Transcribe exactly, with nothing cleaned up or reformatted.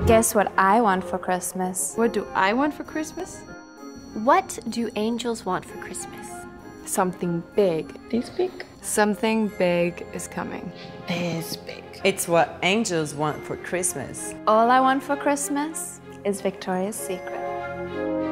Guess what I want for Christmas? What do I want for Christmas? What do angels want for Christmas? Something big. This big? Something big is coming. This big. It's what angels want for Christmas. All I want for Christmas is Victoria's Secret.